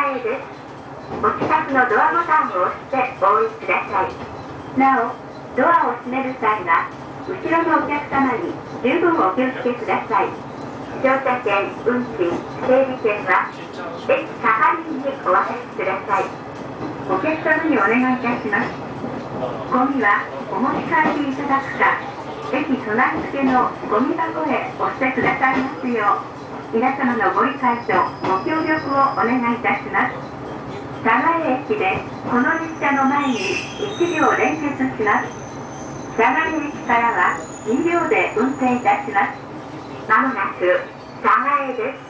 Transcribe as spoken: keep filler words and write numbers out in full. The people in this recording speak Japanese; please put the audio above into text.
えです。お近くのドアボタンを押してお降りください。なお、ドアを閉める際は、後ろのお客様に十分お気をつけください。乗車券、運賃、整理券は、駅係員にお渡しください。お客様にお願いいたします。ゴミはお持ち帰りいただくか、駅隣付けのゴミ箱へお捨てくださいますよう、皆様のご理解とご協力をお願いいたします。佐賀駅でこの列車の前にいちびょう連結します。佐賀駅からはにびょうで運転いたします。まもなく佐賀へです。